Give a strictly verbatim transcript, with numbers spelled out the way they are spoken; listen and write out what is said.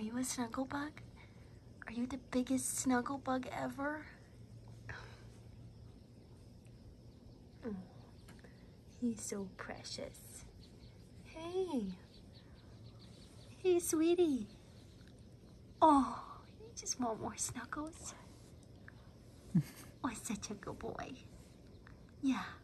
you a snuggle bug? Are you the biggest snuggle bug ever? Oh, he's so precious. Hey. Hey, sweetie. Oh, you just want more snuggles? Oh, such a good boy. Yeah.